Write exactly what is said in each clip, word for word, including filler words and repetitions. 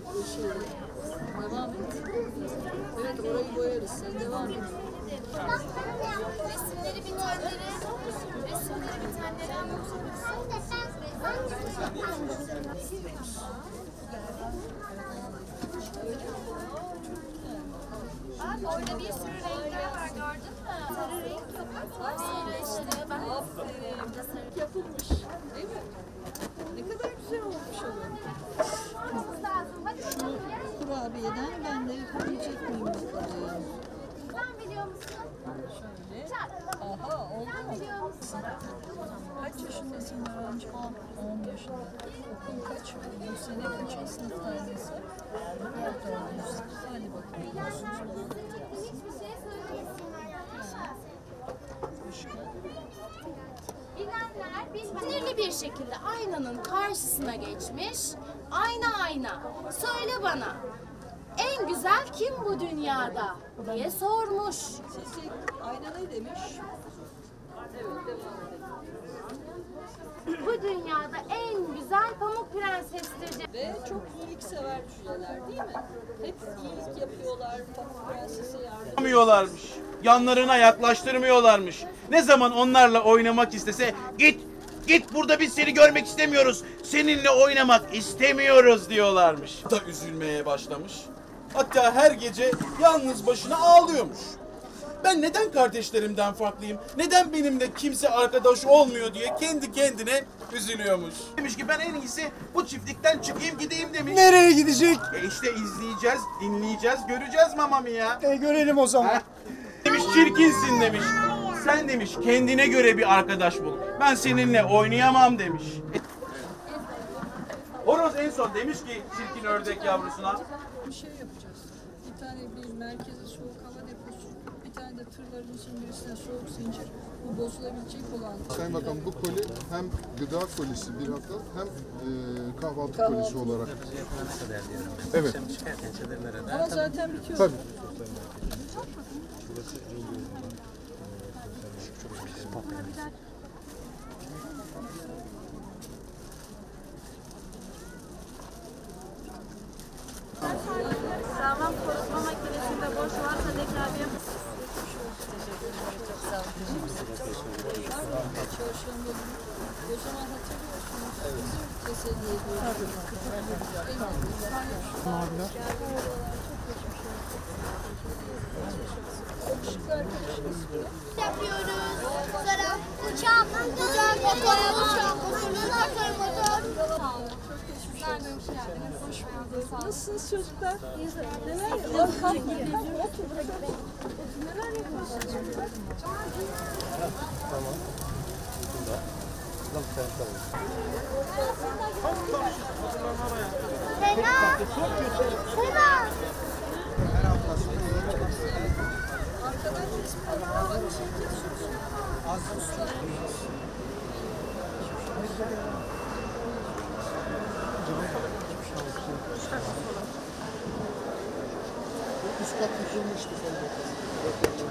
Devam et. Evet, orayı boyarız. Sen devam et. Resimleri bitenleri, resimleri bitenleri anlatır mısın? Bak orada bir sürü renkler var, gördün mü? Sarı renk yok. Sarı işte bak. Aferin. Yapılmış. Değil mi? Ne kadar güzel olmuş o. Şu kurabiyeden ben de yapabilecek miyim bakalım. Sen biliyor musun? Şöyle. Aha, oldu mu? Kaç yaşındasın öğrenci? on yaşında. Okul kaç? Bu sene kaç sınıf tanesi? Hadi bakalım. Hiçbir şey söylemesinler. Bilenler sinirli bir şekilde aynanın karşısına geçmiş. Ayna ayna. Söyle bana. En güzel kim bu dünyada diye sormuş. Sesi ayna ne demiş? Evet, devam edelim. Bu dünyada en güzel Pamuk Prenses'tir. Ve çok iyiliksever cüceler değil mi? Hep iyilik yapıyorlar, Pamuk Prenses'e yardım Yapmıyorlarmış. Yanlarına yaklaştırmıyorlarmış. Ne zaman onlarla oynamak istese git git burada biz seni görmek istemiyoruz. Seninle oynamak istemiyoruz diyorlarmış. Da üzülmeye başlamış. Hatta her gece yalnız başına ağlıyormuş. Ben neden kardeşlerimden farklıyım? Neden benimle kimse arkadaş olmuyor diye kendi kendine üzülüyormuş. Demiş ki ben en iyisi bu çiftlikten çıkayım gideyim demiş. Nereye gidecek? E işte izleyeceğiz, dinleyeceğiz, göreceğiz mamamı ya. E görelim o zaman. Ha? Demiş çirkinsin demiş. Sen demiş kendine göre bir arkadaş bul. Ben seninle oynayamam demiş. Horoz en son demiş ki çirkin ördek yavrusuna. bir şey yapacağız. Bir tane bir merkeze soğuk hava deposu, bir tane de tırların için birisine soğuk zincir. Bu bozulabilecek olan. Sayın Bakan bu koli hem gıda kolisi bir hafta hem e, kahvaltı kolisi olarak. Evet. Ama zaten bitiyor. Tabii. Sağlam kurutma makinesinde boş varsa tekrar bir Çalışanların o zaman hatırlıyorsunuz. Evet. Teselli ediyoruz. Maviler. Yapıyoruz. Sonra uçak, uçak, motor, uçak, motor, motor. Nasılsınız çocuklar? Neler yapıyorsunuz? Kalk, kalk, neler yapıyorsunuz çocuklar? Sena, Sena. Arkadan resmi alalım. Üst kat yıkılmıştı Sayın Bakan.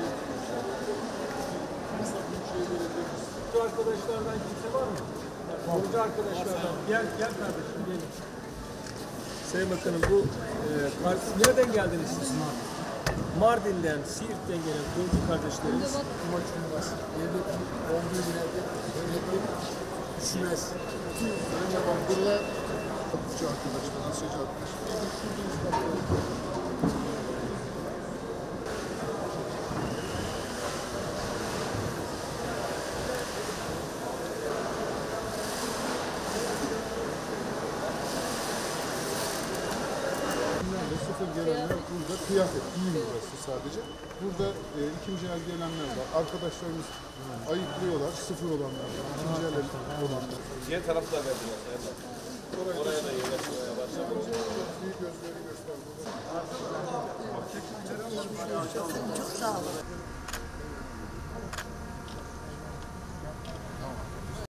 Bu arkadaşlardan kimse var mı? Yolcu arkadaşlardan. Gel, gel kardeşim gelin. Sayın Bakanım bu e, kar- nereden geldiniz siz? Mardin'den, Siirt'ten gelen yolcu kardeşlerimiz Kumaç Üniversitesi devletin olduğu yerde devletin düşmez. Sayın Bandırla okuyucu arkadaşlar, liseci arkadaşlar. Şurada üst katta. Sıfır gelenler burada kıyafet, giyim burası sadece. Burada e, ikinci el gelenler var. Arkadaşlarımız ayıklıyorlar, sıfır olanlar var. İkinci el olanlar. Diğer tarafta verdiler. Oraya, Oraya da yerleşmeye başladı. Büyük gözleri göster burada. Çok sağ olun.